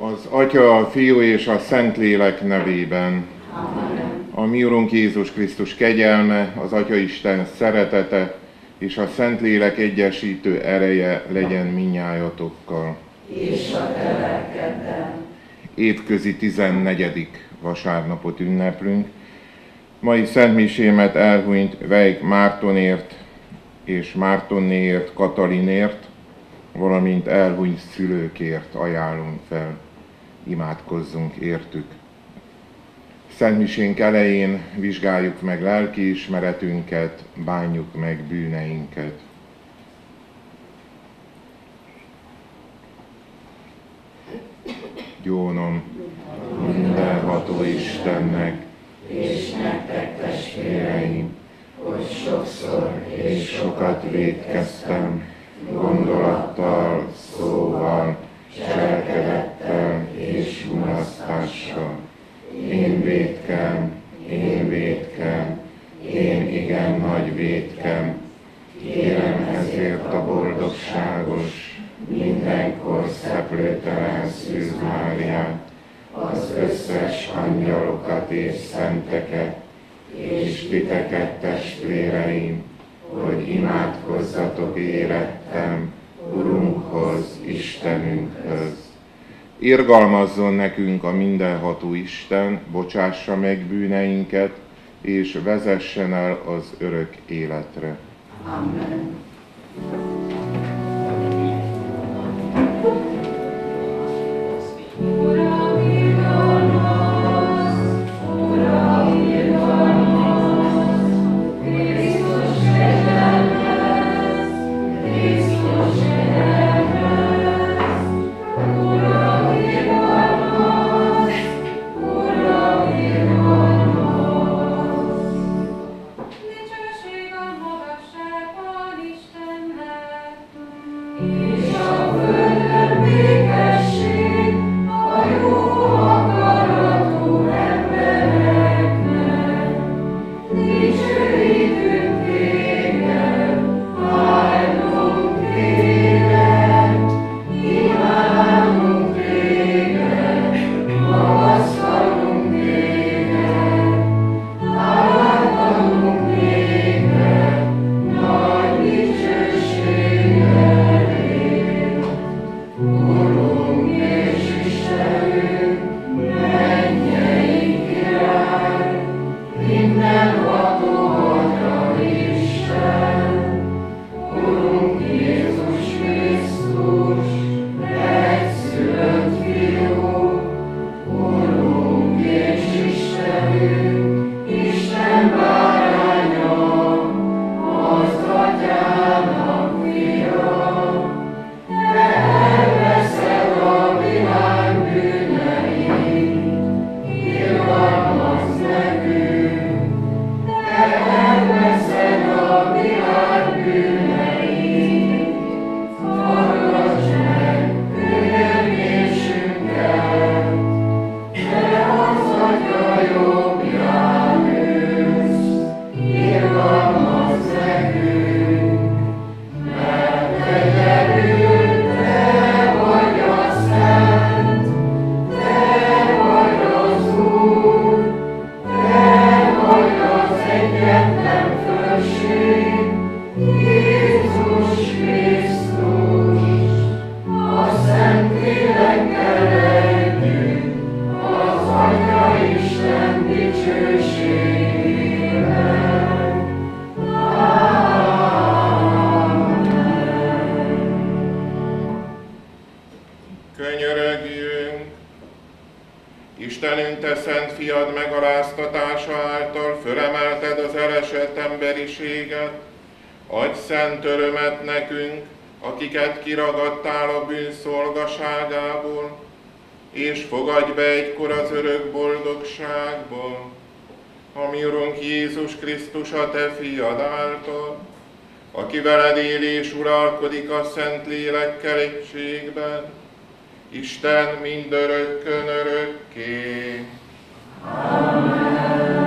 Az Atya, a Fiú és a Szentlélek nevében. Amen. A mi Urunk Jézus Krisztus kegyelme, az Atyaisten szeretete és a Szentlélek egyesítő ereje legyen mindnyájatokkal. És a te lelkeddel. Évközi 14. vasárnapot ünneplünk. Mai szentmisémet elhunyt Vejk Mártonért és Mártonnéért, Katalinért, valamint elhunyt szülőkért ajánlunk fel. Imádkozzunk értük. Szentmisénk elején vizsgáljuk meg lelkiismeretünket, bánjuk meg bűneinket. Gyónom mindenható Istennek, És nektek testvéreim, hogy sokszor és sokat vétkeztem, gondolattal, szóval, cselekedettel és mulasztással. Én vétkem, én igen nagy vétkem. Kérem ezért a boldogságos, mindenkor szeplőtelen Szűz Máriát, az összes angyalokat és szenteket, és titeket, testvéreim, hogy imádkozzatok érettem Urunkhoz, Istenünkhöz. Irgalmazzon nekünk a mindenható Isten, bocsássa meg bűneinket, és vezessen el az örök életre. Amen. Istenünk, te szent fiad megaláztatása által fölemelted az elesett emberiséget, adj szent örömet nekünk, akiket kiragadtál a bűn szolgaságából, és fogadj be egykor az örök boldogságból, a mi Urunk Jézus Krisztus a te fiad által, aki veled él és uralkodik a Szent Lélekkel egységben, Isten mindörökkön örökké. Amen.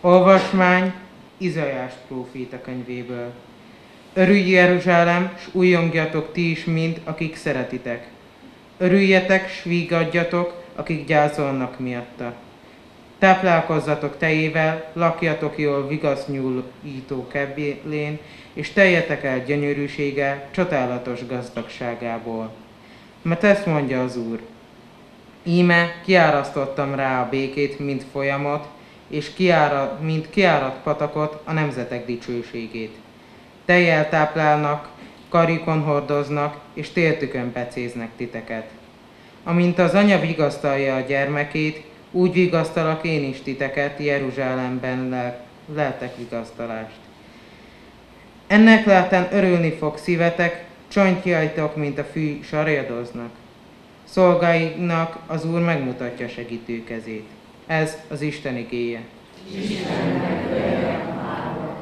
Olvasmány Izaiás próféta könyvéből. Örülj Jeruzsálem, s újjongjatok ti is mind, akik szeretitek. Örüljetek, s vígadjatok, akik gyászolnak miatta. Táplálkozzatok tejével, lakjatok jól vigasznyújtó kebélén, és teljetek el gyönyörűsége csodálatos gazdagságából. Mert ezt mondja az Úr. Íme kiárasztottam rá a békét, mint folyamot, és mint kiáradt patakot a nemzetek dicsőségét. Tejjel táplálnak, karjukon hordoznak, és tértükön pecéznek titeket. Amint az anya vigasztalja a gyermekét, úgy vigasztalak én is titeket Jeruzsálemben leltek vigasztalást. Ennek láttán örülni fog szívetek, csontjaitok, mint a fű, sarjadoznak. Szolgáinak az Úr megmutatja segítő kezét. Ez az Isten igéje. Istennek legyen hála.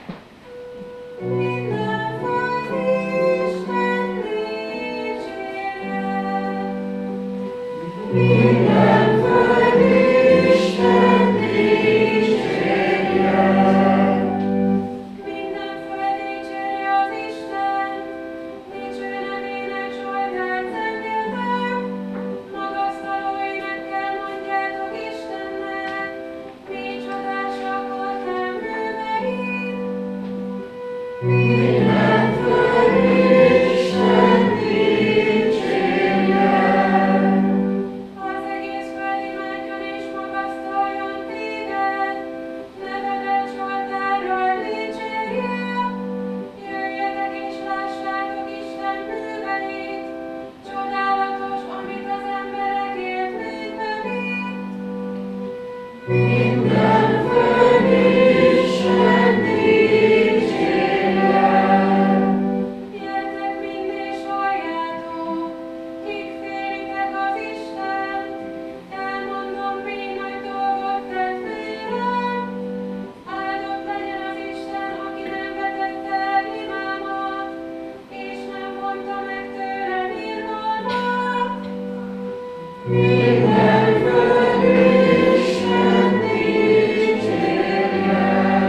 Minden földi Isten dicsérje. Minden föld dicsérje az Isten, dicső nevének Zsoltát zengjetek, magasztaló énekkel mondjátok Istennek, mi csodásak voltál műveid. Minden földi Isten dicsérje. Az egész föld imádjon és magasztaljon téged, nevedet Zsoltárral dicsérje. Jöjjetek és lássátok Isten műveit, csodálatos, amit az emberekért működik. Minden földi Isten dicsérje. Gyertek mind és halljátok, kik féltek az Istent, elmondom, mi nagy dolgot tett vélem. Áldott legyen az Isten, aki nem vetette el imámat, és nem vonta meg tőlem irgalmat. Minden földi Isten dicsérje.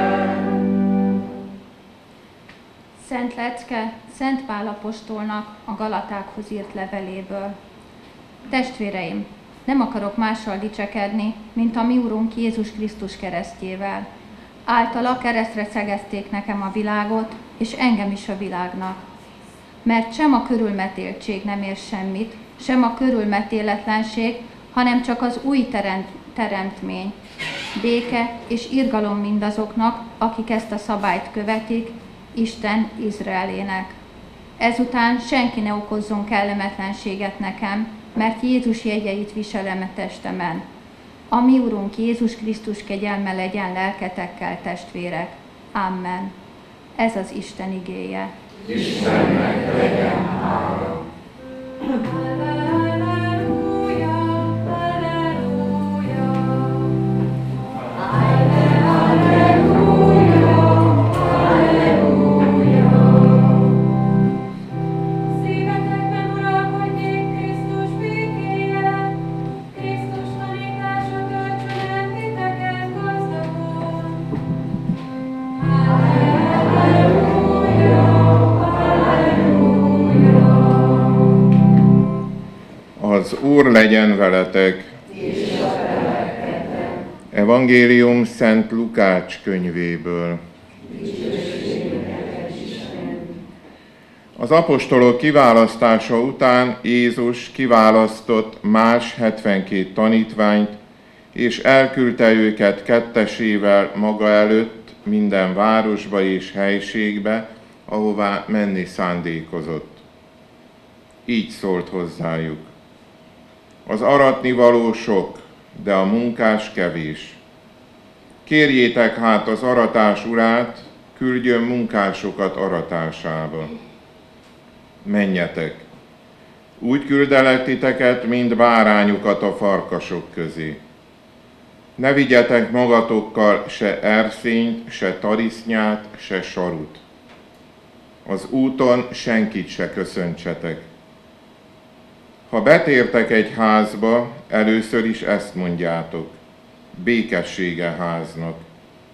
Szent lecke Szent Pál apostolnak a Galatákhoz írt leveléből. Testvéreim, nem akarok mással dicsekedni, mint a mi Urunk Jézus Krisztus keresztjével. Általa keresztre szegezték nekem a világot, és engem is a világnak. Mert sem a körülmetéltség nem ér semmit, sem a körülmetéletlenség, hanem csak az új teremtmény. Béke és irgalom mindazoknak, akik ezt a szabályt követik, Isten Izraelének. Ezután senki ne okozzon kellemetlenséget nekem, mert Jézus jegyeit viselem a testemen. A mi Urunk Jézus Krisztus kegyelme legyen lelketekkel, testvérek. Amen. Ez az Isten igéje. Istennek legyen hála. Halleluja, halleluja. Szívetekben uralkodjék Krisztus békéje, Krisztus tanítása töltsön el titeket gazdagul. Az Úr legyen veletek! Evangélium Szent Lukács könyvéből. Az apostolok kiválasztása után Jézus kiválasztott más 72 tanítványt, és elküldte őket kettesével maga előtt minden városba és helységbe, ahová menni szándékozott. Így szólt hozzájuk. Az aratnivaló sok, de a munkás kevés. Kérjétek hát az aratás urát, küldjön munkásokat aratásába. Menjetek! Úgy küldelek titeket, mint bárányokat a farkasok közé. Ne vigyetek magatokkal se erszényt, se tarisznyát, se sarut. Az úton senkit se köszöntsetek. Ha betértek egy házba, először is ezt mondjátok, békessége háznak.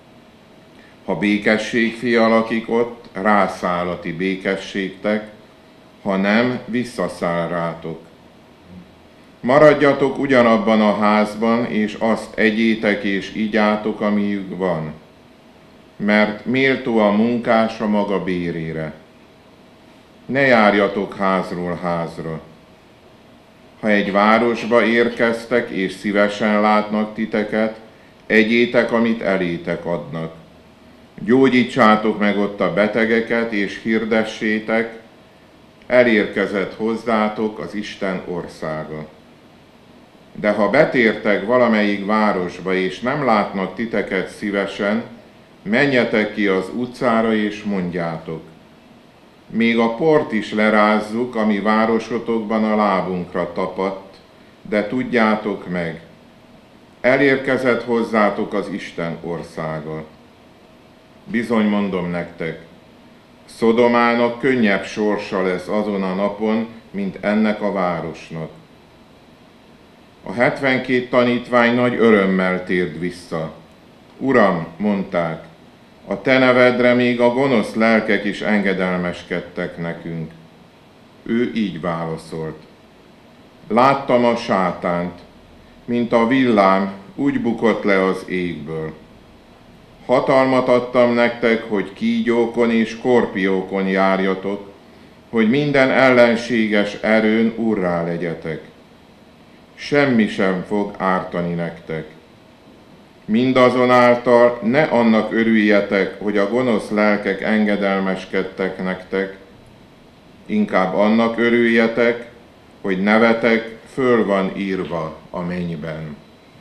Ha békesség fia lakik ott, rászáll a ti békességtek, ha nem, visszaszáll rátok. Maradjatok ugyanabban a házban, és azt egyétek és igyátok, amiük van, mert méltó a munkás a maga bérére. Ne járjatok házról házra. Ha egy városba érkeztek, és szívesen látnak titeket, egyétek, amit elétek adnak. Gyógyítsátok meg ott a betegeket, és hirdessétek, elérkezett hozzátok az Isten országa. De ha betértek valamelyik városba, és nem látnak titeket szívesen, menjetek ki az utcára, és mondjátok: még a port is lerázzuk, ami városotokban a lábunkra tapadt, de tudjátok meg, elérkezett hozzátok az Isten országa. Bizony mondom nektek, Szodomának könnyebb sorsa lesz azon a napon, mint ennek a városnak. A 72 tanítvány nagy örömmel tért vissza. Uram, mondták, a te nevedre még a gonosz lelkek is engedelmeskedtek nekünk. Ő így válaszolt: láttam a sátánt, mint a villám, úgy bukott le az égből. Hatalmat adtam nektek, hogy kígyókon és skorpiókon járjatok, hogy minden ellenséges erőn urrá legyetek. Semmi sem fog ártani nektek. Mindazonáltal ne annak örüljetek, hogy a gonosz lelkek engedelmeskedtek nektek, inkább annak örüljetek, hogy nevetek föl van írva a mennyben.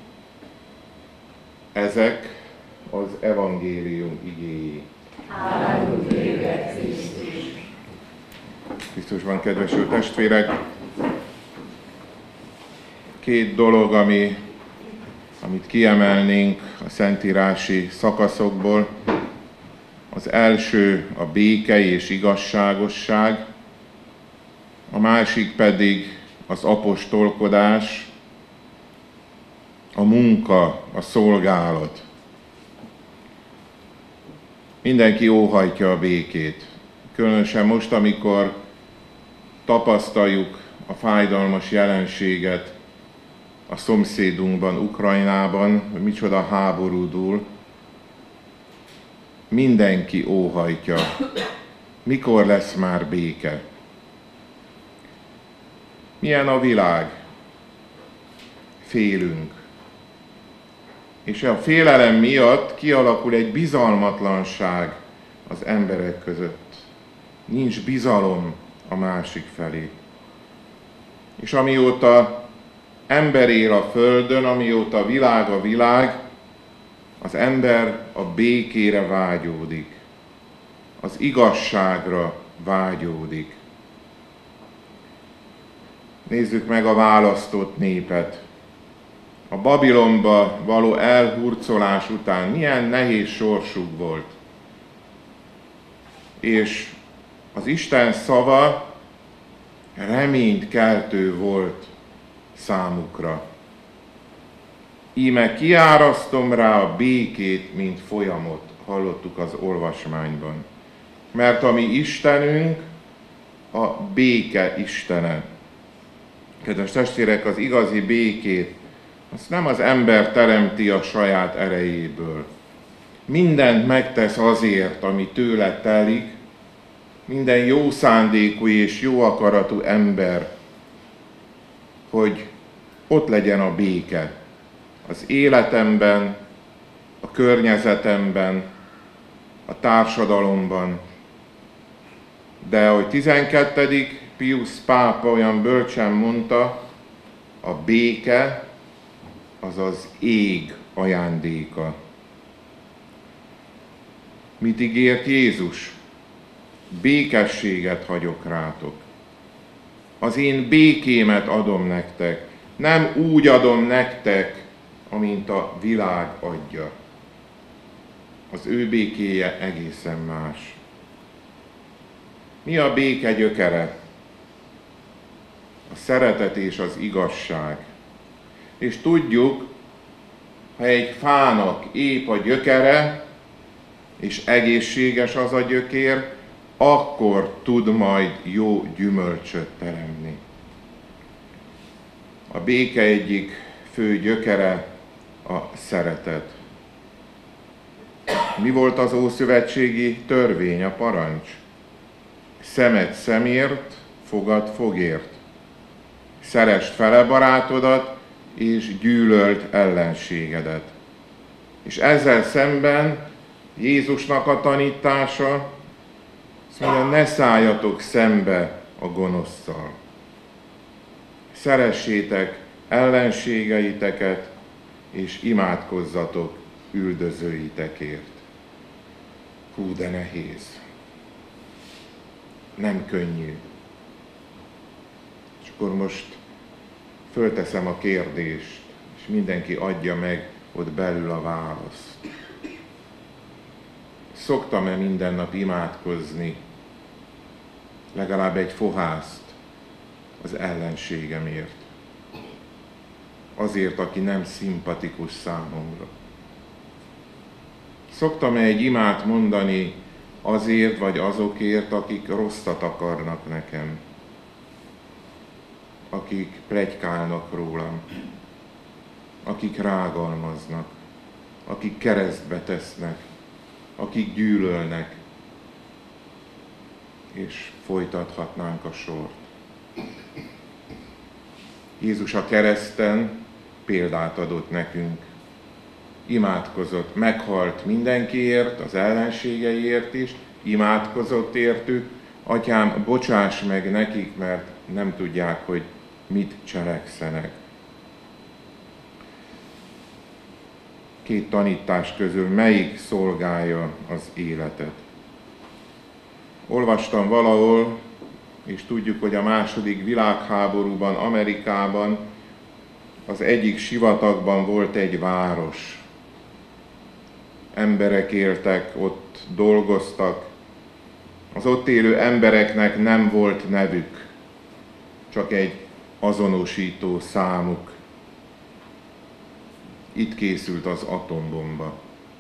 Ezek az evangélium igéi. Áldott légy, Krisztus! Krisztusban kedvesült testvérek, két dolog, amit kiemelnénk a szentírási szakaszokból. Az első a béke és igazságosság, a másik pedig az apostolkodás, a munka, a szolgálat. Mindenki óhajtja a békét. Különösen most, amikor tapasztaljuk a fájdalmas jelenséget a szomszédunkban, Ukrajnában, hogy micsoda háború dúl, mindenki óhajtja, mikor lesz már béke. Milyen a világ? Félünk. És a félelem miatt kialakul egy bizalmatlanság az emberek között. Nincs bizalom a másik felé. És amióta ember él a földön, amióta világ a világ, az ember a békére vágyódik, az igazságra vágyódik. Nézzük meg a választott népet. A Babilonba való elhurcolás után milyen nehéz sorsuk volt. És az Isten szava reményt keltő volt számukra. Íme kiárasztom rá a békét, mint folyamot, hallottuk az olvasmányban. Mert a mi Istenünk a béke Istene. Kedves testvérek, az igazi békét azt nem az ember teremti a saját erejéből. Mindent megtesz azért, ami tőle telik, minden jó szándékú és jó akaratú ember, hogy ott legyen a béke az életemben, a környezetemben, a társadalomban. De ahogy 12. Pius pápa olyan bölcsen mondta, a béke az az ég ajándéka. Mit ígért Jézus? Békességet hagyok rátok. Az én békémet adom nektek. Nem úgy adom nektek, amint a világ adja. Az ő békéje egészen más. Mi a béke gyökere? A szeretet és az igazság. És tudjuk, ha egy fának épp a gyökere, és egészséges az a gyökér, akkor tud majd jó gyümölcsöt teremni. A béke egyik fő gyökere a szeretet. Mi volt az ószövetségi törvény, a parancs? Szemed szemért, fogad fogért. Szeresd fele barátodat, és gyűlöld ellenségedet. És ezzel szemben Jézusnak a tanítása, azt mondja, ne szálljatok szembe a gonoszszal. Szeressétek ellenségeiteket, és imádkozzatok üldözőitekért. Hú, de nehéz. Nem könnyű. És akkor most fölteszem a kérdést, és mindenki adja meg ott belül a választ. Szoktam-e minden nap imádkozni legalább egy fohászt az ellenségemért? Azért, aki nem szimpatikus számomra. Szoktam-e egy imát mondani azért vagy azokért, akik rosszat akarnak nekem? Akik pletykálnak rólam, akik rágalmaznak, akik keresztbe tesznek, akik gyűlölnek, és folytathatnánk a sort. Jézus a kereszten példát adott nekünk. Imádkozott, meghalt mindenkiért, az ellenségeiért is, imádkozott értük. Atyám, bocsáss meg nekik, mert nem tudják, hogy mit cselekszenek. Két tanítás közül melyik szolgálja az életet? Olvastam valahol, és tudjuk, hogy a második világháborúban, Amerikában az egyik sivatagban volt egy város. Emberek éltek, ott dolgoztak. Az ott élő embereknek nem volt nevük, csak egy azonosító számuk. Itt készült az atombomba.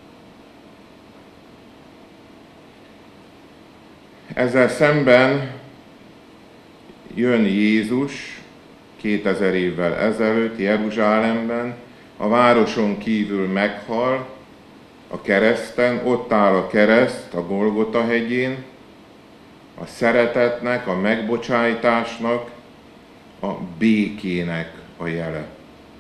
Ezzel szemben jön Jézus 2000 évvel ezelőtt Jeruzsálemben, a városon kívül meghal, a kereszten, ott áll a kereszt a Golgota hegyén, a szeretetnek, a megbocsájtásnak, a békének a jele.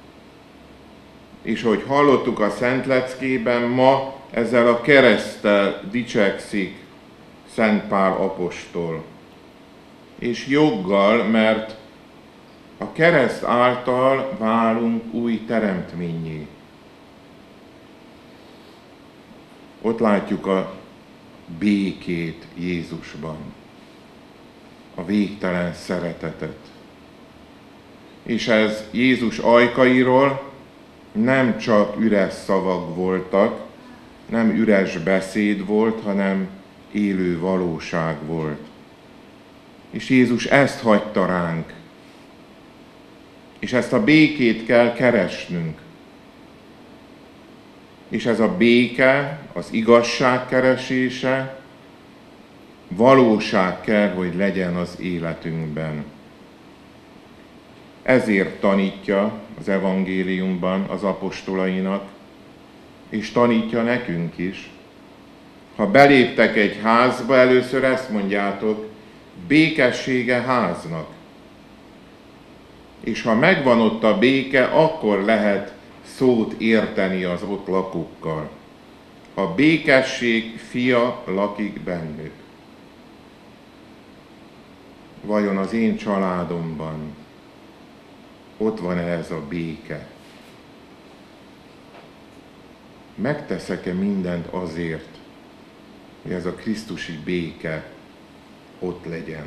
És hogy hallottuk a Szentleckében, ma ezzel a kereszttel dicsekszik Szent Pál apostol. És joggal, mert a kereszt által válunk új teremtménnyé. Ott látjuk a békét Jézusban, a végtelen szeretetet. És ez Jézus ajkairól nem csak üres szavak voltak, nem üres beszéd volt, hanem élő valóság volt. És Jézus ezt hagyta ránk. És ezt a békét kell keresnünk. És ez a béke, az igazság keresése, valóság kell, hogy legyen az életünkben. Ezért tanítja az evangéliumban az apostolainak, és tanítja nekünk is. Ha beléptek egy házba, először ezt mondjátok, békessége háznak. És ha megvan ott a béke, akkor lehet szót érteni az ott lakókkal. A békesség fia lakik bennük. Vajon az én családomban ott van-e ez a béke? Megteszek-e mindent azért, hogy ez a krisztusi béke ott legyen?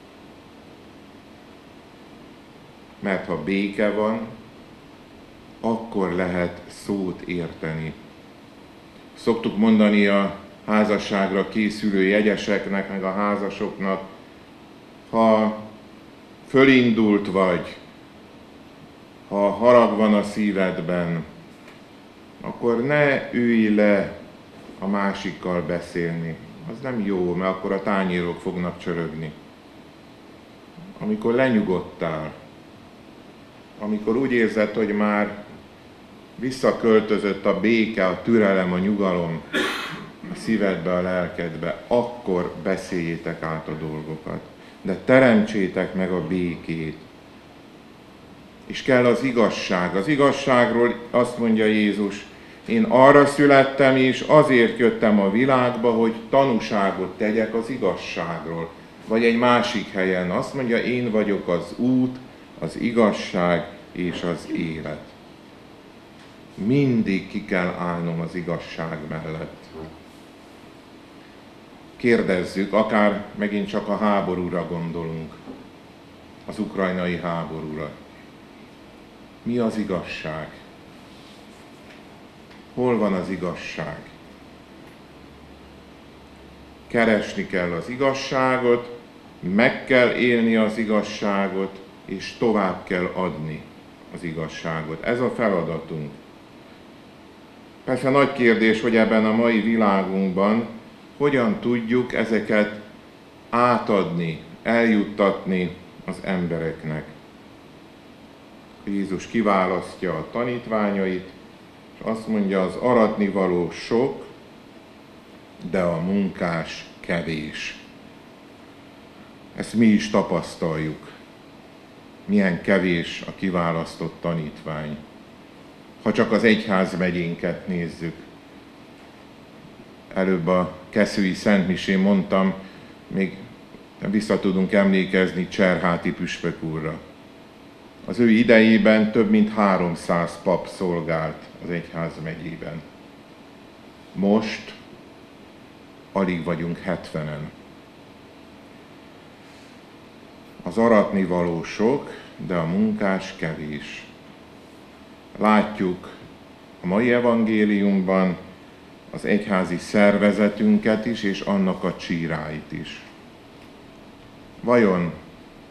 Mert ha béke van, akkor lehet szót érteni. Szoktuk mondani a házasságra készülő jegyeseknek, meg a házasoknak, ha fölindult vagy, ha harag van a szívedben, akkor ne ülj le a másikkal beszélni. Az nem jó, mert akkor a tányérok fognak csörögni. Amikor lenyugodtál, amikor úgy érzed, hogy már visszaköltözött a béke, a türelem, a nyugalom a szívedbe, a lelkedbe, akkor beszéljétek át a dolgokat. De teremtsétek meg a békét. És kell az igazság. Az igazságról azt mondja Jézus, én arra születtem, és azért jöttem a világba, hogy tanúságot tegyek az igazságról. Vagy egy másik helyen azt mondja, én vagyok az út, az igazság és az élet. Mindig ki kell állnom az igazság mellett. Kérdezzük, akár megint csak a háborúra gondolunk, az ukrajnai háborúra. Mi az igazság? Hol van az igazság? Keresni kell az igazságot, meg kell élni az igazságot, és tovább kell adni az igazságot. Ez a feladatunk. Persze nagy kérdés, hogy ebben a mai világunkban hogyan tudjuk ezeket átadni, eljuttatni az embereknek. Jézus kiválasztja a tanítványait, és azt mondja, az aratnivaló sok, de a munkás kevés. Ezt mi is tapasztaljuk. Milyen kevés a kiválasztott tanítvány. Ha csak az egyházmegyénket nézzük. Előbb a Keszői Szentmisén mondtam, még vissza tudunk emlékezni Cserháti püspök úrra. Az ő idejében több mint 300 pap szolgált az egyházmegyében. Most alig vagyunk 70-en. Az aratnivaló sok, de a munkás kevés. Látjuk a mai evangéliumban az egyházi szervezetünket is, és annak a csíráit is. Vajon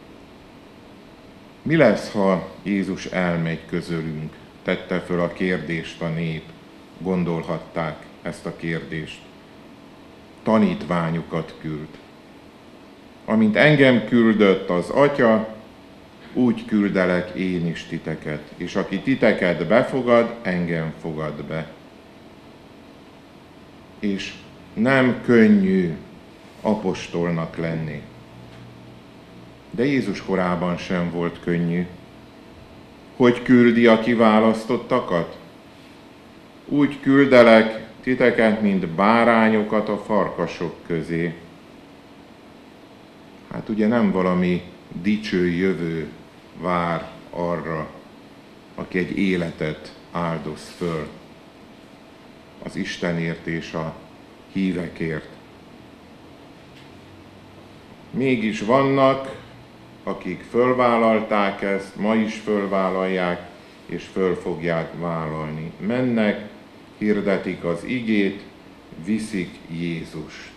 mi lesz, ha Jézus elmegy közülünk? Tette föl a kérdést a nép. Gondolhatták ezt a kérdést. Tanítványokat küld. Amint engem küldött az Atya, úgy küldelek én is titeket. És aki titeket befogad, engem fogad be. És nem könnyű apostolnak lenni. De Jézus korában sem volt könnyű. Hogy küldi a kiválasztottakat? Úgy küldelek titeket, mint bárányokat a farkasok közé. Hát ugye nem valami dicső jövő vár arra, aki egy életet áldoz föl az Istenért és a hívekért. Mégis vannak, akik fölvállalták ezt, ma is fölvállalják, és föl fogják vállalni. Mennek, hirdetik az igét, viszik Jézust.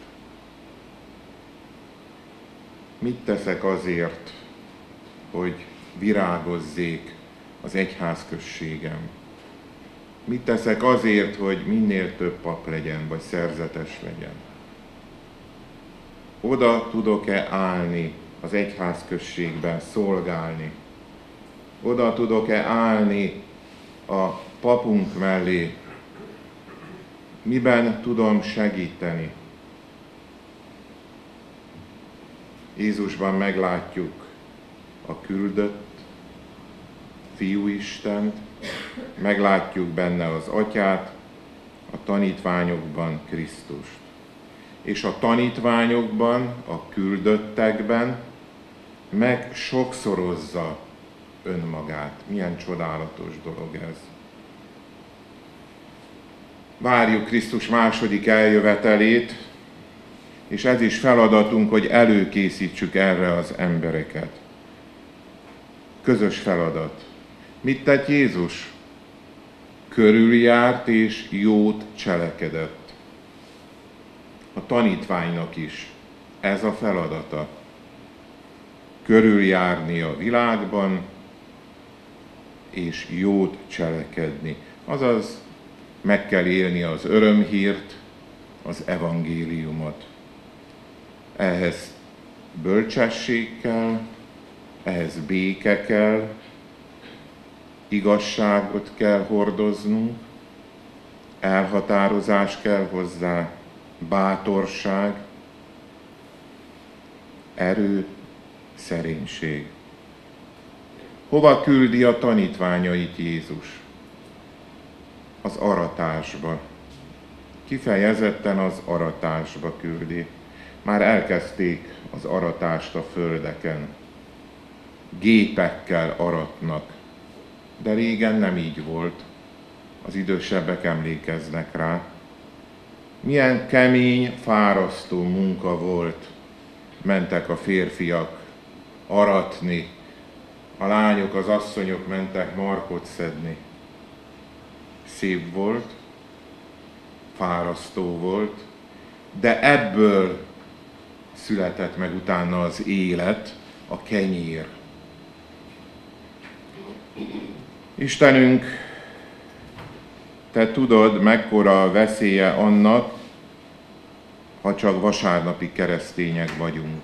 Mit teszek azért, hogy virágozzék az egyházközségem? Mit teszek azért, hogy minél több pap legyen, vagy szerzetes legyen? Oda tudok-e állni az egyházközségben, szolgálni? Oda tudok-e állni a papunk mellé? Miben tudom segíteni? Jézusban meglátjuk a küldött Fiúistent, meglátjuk benne az Atyát, a tanítványokban Krisztust. És a tanítványokban, a küldöttekben meg sokszorozza önmagát. Milyen csodálatos dolog ez. Várjuk Krisztus második eljövetelét, és ez is feladatunk, hogy előkészítsük erre az embereket. Közös feladat. Mit tett Jézus? Körüljárt és jót cselekedett. A tanítványnak is ez a feladata. Körüljárni a világban, és jót cselekedni. Azaz meg kell élni az örömhírt, az evangéliumot. Ehhez bölcsesség kell, ehhez béke kell, igazságot kell hordoznunk, elhatározás kell hozzá, bátorság, erő, szerénység. Hova küldi a tanítványait Jézus? Az aratásba. Kifejezetten az aratásba küldi. Már elkezdték az aratást a földeken. Gépekkel aratnak. De régen nem így volt. Az idősebbek emlékeznek rá. Milyen kemény, fárasztó munka volt. Mentek a férfiak aratni, a lányok, az asszonyok mentek markot szedni. Szép volt, fárasztó volt, de ebből született meg utána az élet, a kenyér. Istenünk, te tudod, mekkora a veszélye annak, ha csak vasárnapi keresztények vagyunk.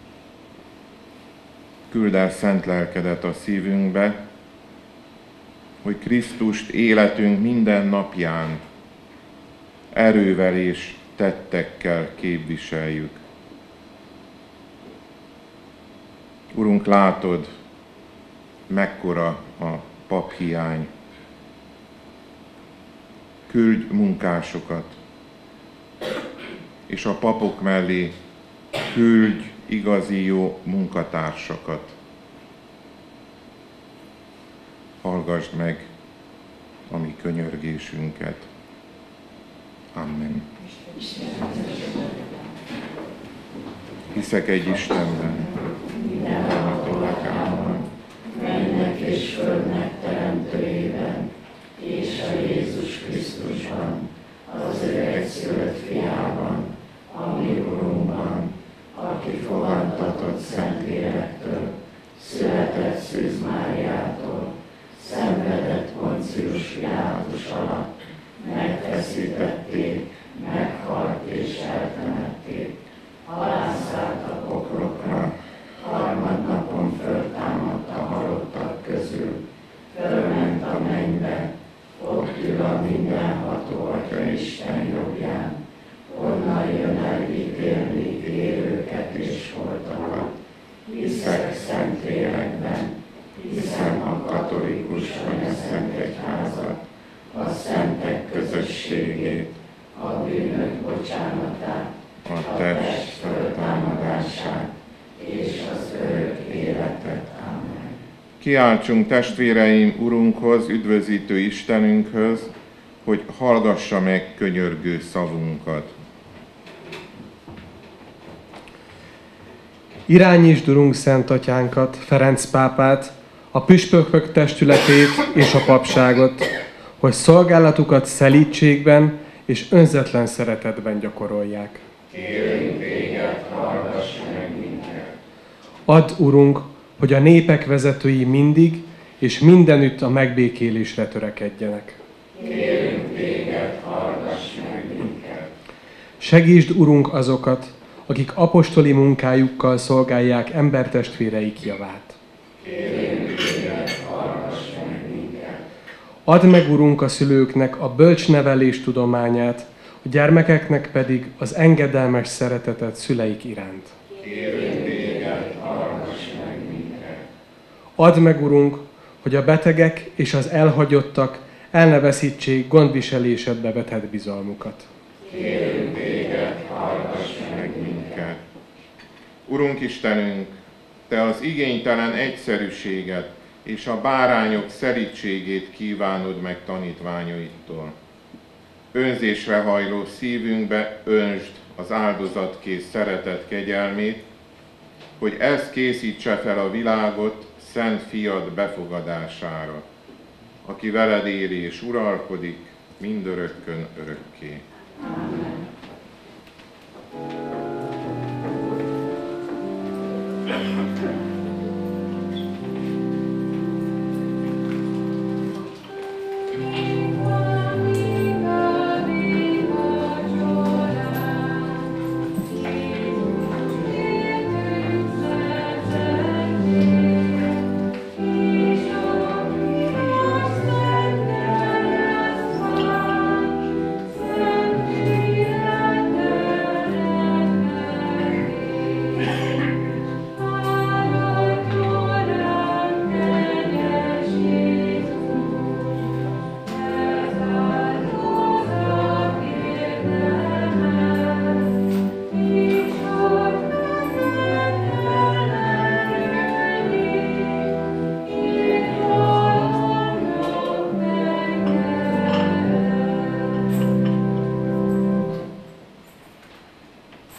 Küld el szent lelkedet a szívünkbe, hogy Krisztust életünk minden napján erővel és tettekkel képviseljük. Urunk, látod, mekkora a paphiány. Küldj munkásokat, és a papok mellé küldj igazi jó munkatársakat. Hallgasd meg a mi könyörgésünket. Amen. Hiszek egy Istenben, mindenható Atyában, mennek és földnek teremtőjében, és a Jézus Krisztusban, az ő egyszülött fiában, a mi Urunkban, aki fogantatott Szentlélektől, született Szűz Máriától, szenvedett Poncius Pilátus alatt, megfeszítették, meghalt és eltemették, alászállt a poklokra, harmadnapon föltámadt a halottak közül, fölment a mennybe, ott ül a mindenható Atya Isten jobbján, onnan jön el ítélni élőket és holtakat. Hiszek Szentlélekben, hiszem a katolikus anyaszentegyházat, a szentek közösségét, a bűnök bocsánatát, a test föltámadását és az örök életet. Amen. Kiáltsunk testvéreim Urunkhoz, üdvözítő Istenünkhöz, hogy hallgassa meg könyörgő szavunkat. Irányítsd, Urunk, Szent Atyánkat, Ferenc pápát, a püspökök testületét és a papságot, hogy szolgálatukat szelídségben és önzetlen szeretetben gyakorolják. Kérünk téged, hallgass meg minket. Add, Urunk, hogy a népek vezetői mindig és mindenütt a megbékélésre törekedjenek. Kérünk téged, hallgass meg minket. Segítsd, Urunk, azokat, akik apostoli munkájukkal szolgálják embertestvéreik javát. Kérünk téged, hallgass meg minket. Add meg, Urunk, a szülőknek a bölcs nevelés tudományát, a gyermekeknek pedig az engedelmes szeretetet szüleik iránt. Kérünk téged, hallgass meg minket. Add meg, Urunk, hogy a betegek és az elhagyottak el ne veszítsék gondviselésedbe vetett bizalmukat. Kérünk téged, hallgass meg minket. Urunk Istenünk, te az igénytelen egyszerűséget és a bárányok szelídségét kívánod meg tanítványaidtól. Önzésre hajló szívünkbe öntsd az áldozatkész szeretet kegyelmét, hogy ez készítse fel a világot Szent Fiad befogadására, aki veled él és uralkodik mindörökkön örökké. Amen. Valami vacsora,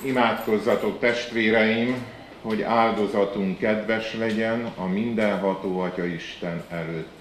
Imádkozzatok, testvéreim, hogy áldozatunk kedves legyen a mindenható Atya Isten előtt.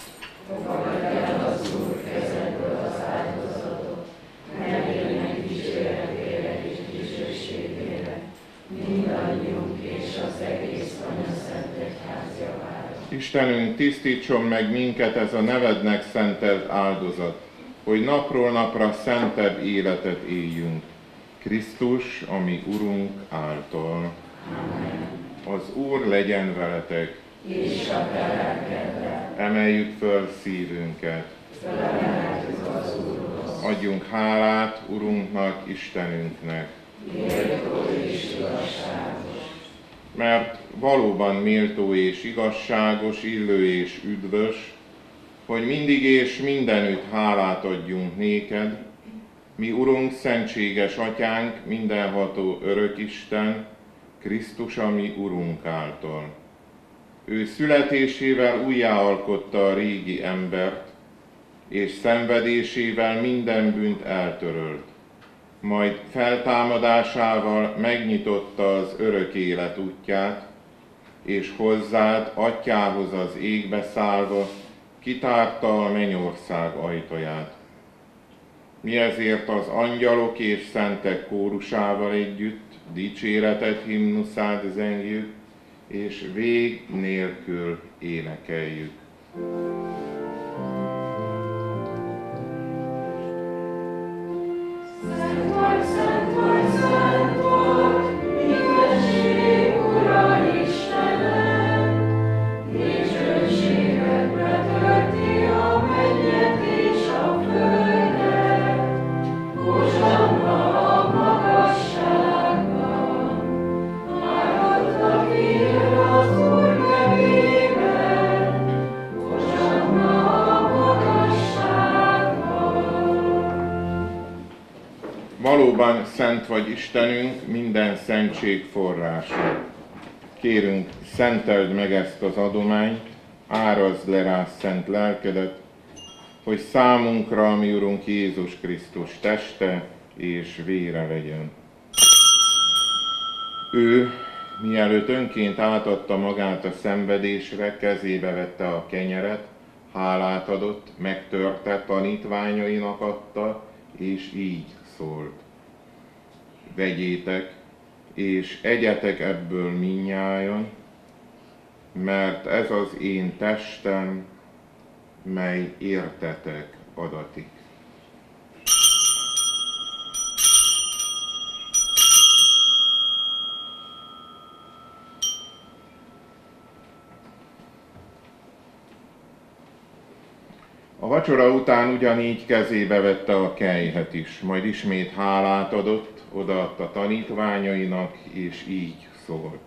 Istenünk, tisztítson meg minket ez a nevednek szentelt áldozat, hogy napról napra szentebb életet éljünk. Krisztus, ami Urunk által. Amen. Az Úr legyen veletek. És a te lelkeddel. Emeljük föl szívünket. Felemeljük az Úrhoz. Adjunk hálát Urunknak, Istenünknek. Méltó és igazságos. Mert valóban méltó és igazságos, illő és üdvös, hogy mindig és mindenütt hálát adjunk néked, mi Urunk, szentséges Atyánk, mindenható Örökisten, Krisztus, ami Urunk által. Ő születésével újjáalkotta a régi embert, és szenvedésével minden bűnt eltörölt. Majd feltámadásával megnyitotta az örök élet útját, és hozzád, Atyához az égbe szállva, kitárta a mennyország ajtaját. Mi ezért az angyalok és szentek kórusával együtt dicséretet himnuszát zengjük, és vég nélkül énekeljük. Szent vagy, szent vagy, szent vagy, mindenség Ura Istenem, dicsőségedbe tölti a mennyet és a földet. Hozsanna a magasságban, áldott, aki jön az Úr nevében, hozsanna a magasságban. Valóban szent vagy Istenünk, minden szentség forrása. Kérünk, szenteld meg ezt az adományt, árazd le rá szent lelkedet, hogy számunkra, mi Urunk Jézus Krisztus teste és vére legyen. Ő, mielőtt önként átadta magát a szenvedésre, kezébe vette a kenyeret, hálát adott, megtörte, tanítványainak adta, és így szólt. Vegyétek, és egyetek ebből mindnyájan, mert ez az én testem, mely értetek adatik. A vacsora után ugyanígy kezébe vette a kelyhet is, majd ismét hálát adott, odaadta tanítványainak, és így szólt.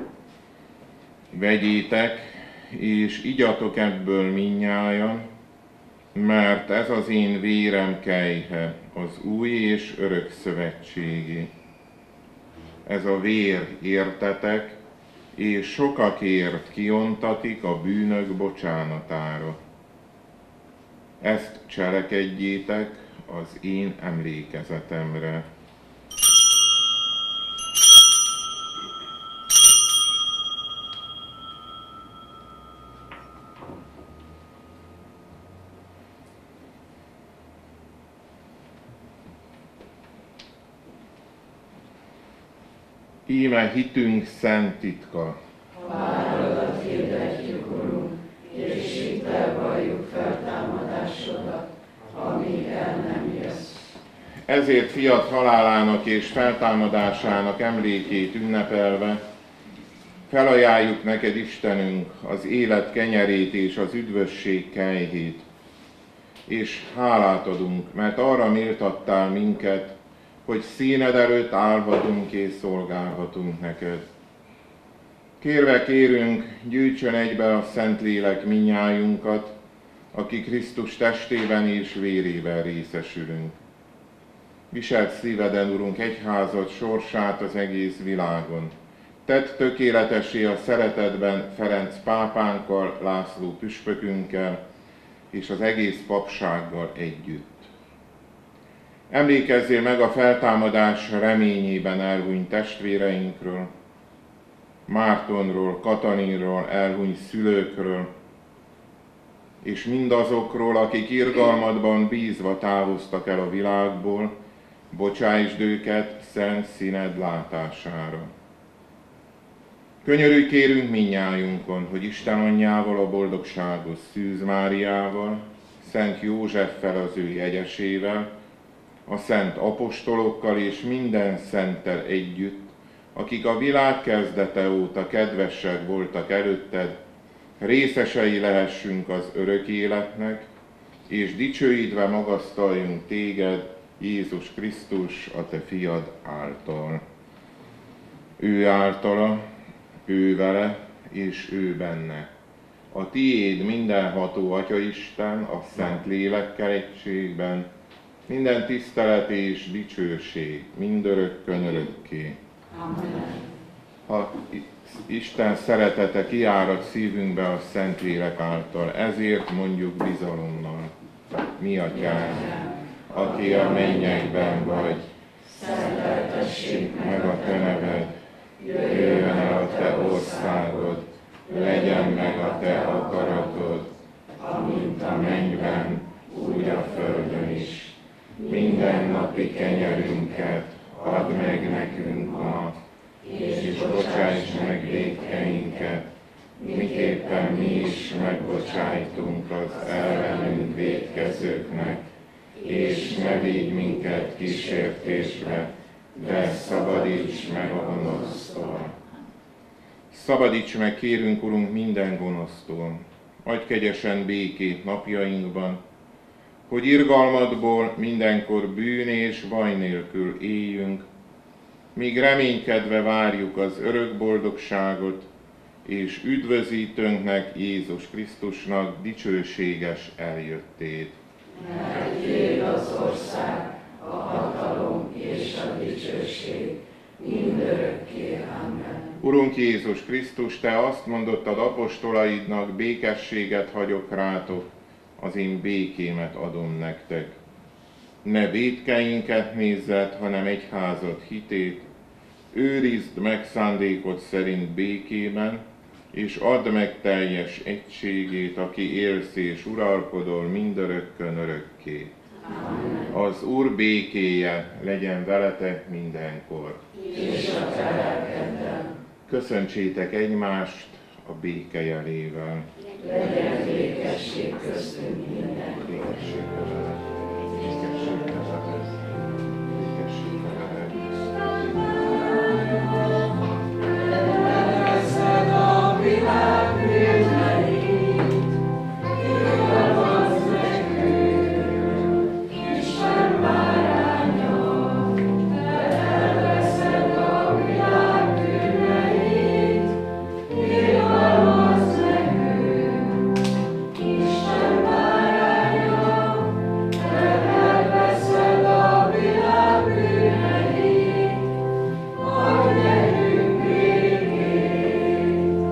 Vegyétek, és igyatok ebből mindnyájan, mert ez az én vérem kelyhe, az új és örök szövetségé. Ez a vér értetek, és sokakért kiontatik a bűnök bocsánatára. Ezt cselekedjétek az én emlékezetemre. Íme hitünk szent titka. Halálodat hirdetjük, Urunk, és hittel valljuk feltámadásodat, amíg el nem jössz. Ezért fiat halálának és feltámadásának emlékét ünnepelve, felajánljuk neked, Istenünk, az élet kenyerét és az üdvösség kelyhét, és hálát adunk, mert arra méltattál minket, hogy színed előtt állhatunk és szolgálhatunk neked. Kérve kérünk, gyűjtsön egybe a Szentlélek minnyájunkat, aki Krisztus testében és vérében részesülünk. Viselt szíveden, Urunk, egyházad sorsát az egész világon. Tedd tökéletessé a szeretetben Ferenc pápánkkal, László püspökünkkel és az egész papsággal együtt. Emlékezzél meg a feltámadás reményében elhunyt testvéreinkről, Mártonról, Katalinról, elhunyt szülőkről, és mindazokról, akik irgalmadban bízva távoztak el a világból, bocsásd őket szent színed látására. Könyörülj kérünk mindnyájunkon, hogy Isten anyjával, a boldogságos Szűz Máriával, Szent Józseffel, az ő jegyesével, a szent apostolokkal és minden szenttel együtt, akik a világ kezdete óta kedvesek voltak előtted, részesei lehessünk az örök életnek, és dicsőítve magasztaljunk téged, Jézus Krisztus, a te fiad által. Ő általa, ő vele, és ő benne. A tiéd mindenható Atyaisten, a Szent Lélekkel egységben, minden tisztelet és dicsőség, mindörökkön örökké. Amen. Ha Isten szeretete kiárad szívünkbe a Szentlélek által, ezért mondjuk bizalommal: mi atyánk, aki a mennyekben vagy, szenteltessék meg a te neved, jöjjön el a te országod, legyen meg a te akaratod, amint a mennyben, úgy a földön is. Mindennapi kenyerünket add meg nekünk ma, és bocsáss meg vétkeinket, miképpen mi is megbocsájtunk az ellenünk vétkezőknek, és ne vigy minket kísértésbe, de szabadíts meg a gonosztól. Szabadíts meg, kérünk, Urunk, minden gonosztól. Adj kegyesen békét napjainkban, hogy irgalmadból mindenkor bűn és baj nélkül éljünk, míg reménykedve várjuk az örök boldogságot, és üdvözítőnknek, Jézus Krisztusnak dicsőséges eljöttét. Mert tiéd az ország, a hatalom és a dicsőség, mindörökké. Amen. Urunk Jézus Krisztus, te azt mondottad apostolaidnak, békességet hagyok rátok, az én békémet adom nektek. Ne vétkeinket nézzed, hanem egyházad hitét, őrizd meg szándékod szerint békében, és add meg teljes egységét, aki élsz és uralkodol mindörökkön örökké. Amen. Az Úr békéje legyen veletek mindenkor. És a te lelkeddel. Köszöntsétek egymást a béke jelével. Legyen békesség köztünk minden. Békesség veled. Békesség veled. Békesség veled. Veszed a világ bűneit, igazodsz nekünk, Isten báránya. Elveszed a világ bűneit, igazodsz nekünk, Isten báránya. Elveszed a világ bűneit, adj nekünk békét.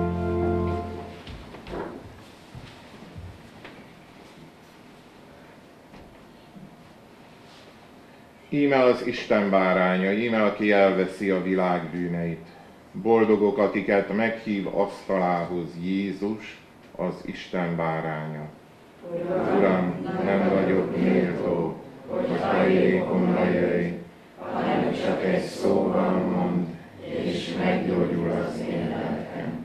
Íme az Isten báránya, íme aki elveszi a világ bűneit. Boldogok, akiket meghív asztalához Jézus, az Isten báránya. Uram, nem vagyok méltó, hogy hajlékomra jöjj, hanem csak egy szóval mondd, és meggyógyul az én lelkem.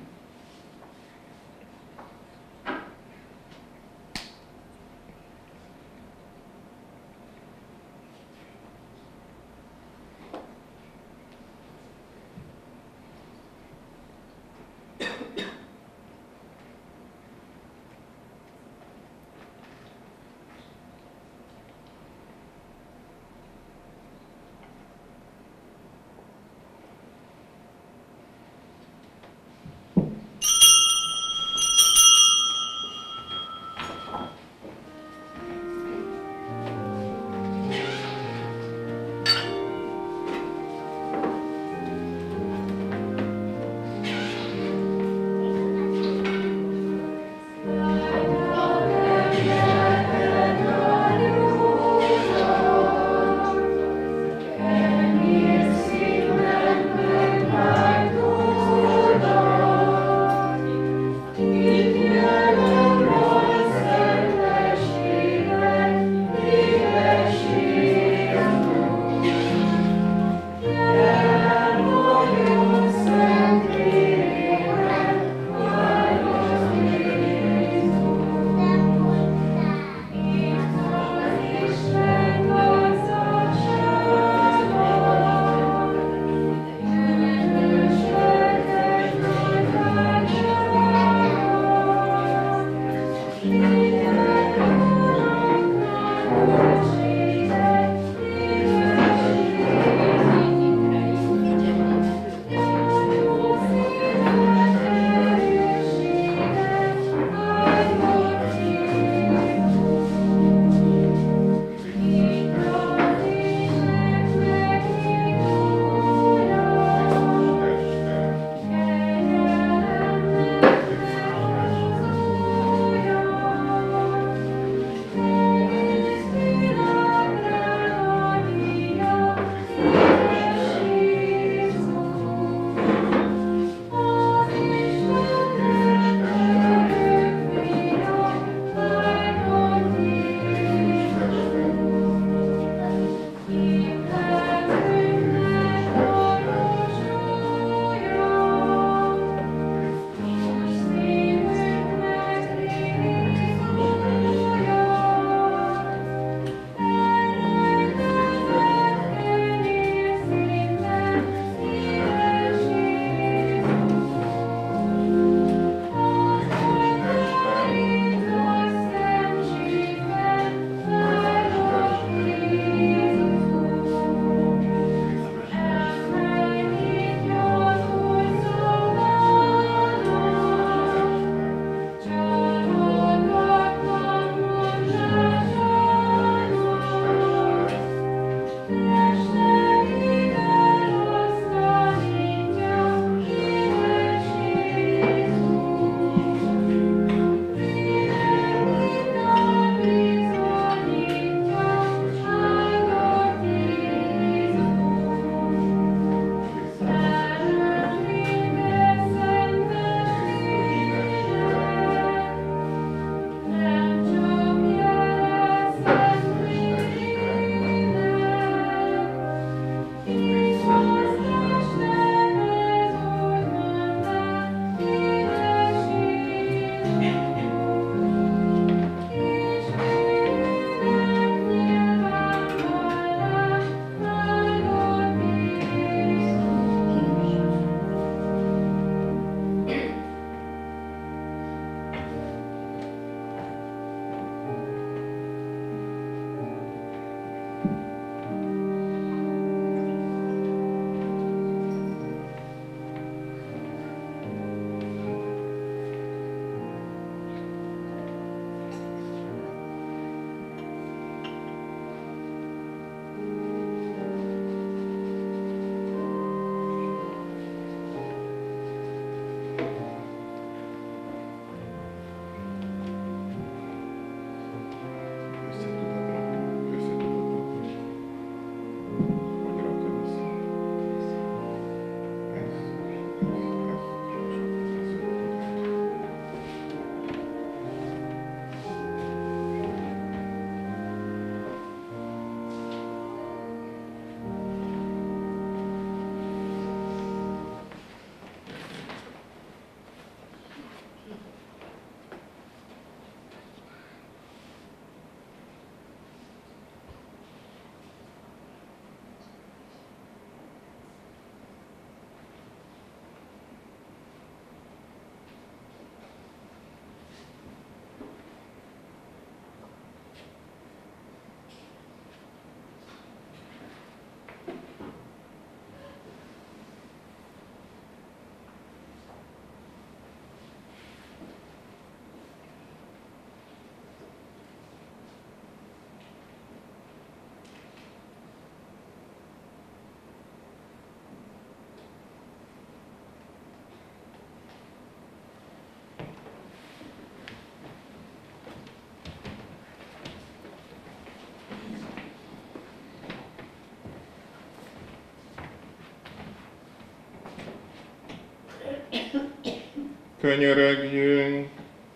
Könyörögjünk!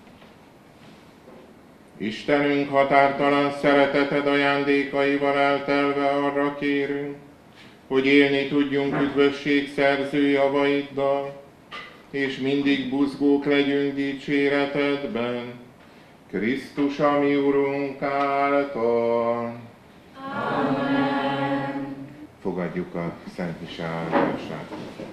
Istenünk, határtalan szereteted ajándékaival eltelve arra kérünk, hogy élni tudjunk üdvösség szerző javaiddal, és mindig buzgók legyünk dicséretedben, Krisztus, a mi Urunk által. Amen. Fogadjuk a Szent Mise áldását.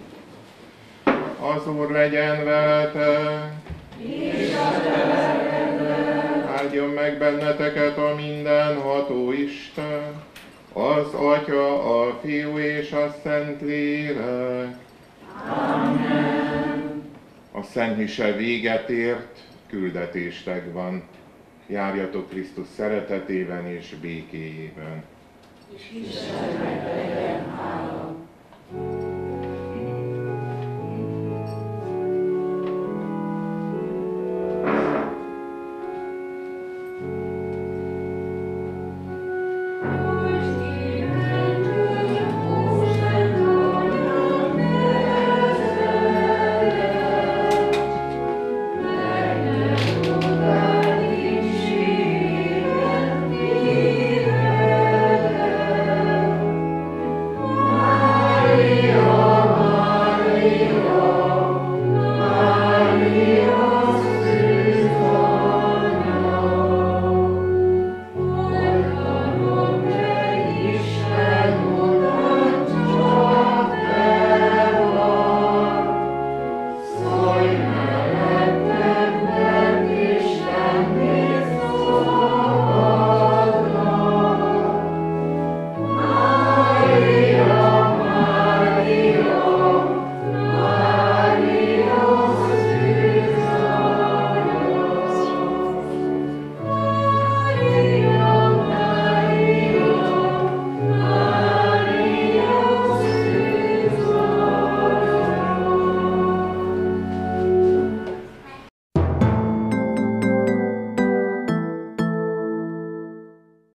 Az Úr legyen veletek, És a te lelkeddel. áldjon meg benneteket a mindenható Isten, az Atya, a Fiú és a Szentlélek. Amen. A Szent Mise véget ért, küldetéstek van. Járjatok Krisztus szeretetében és békéjében. Istennek legyen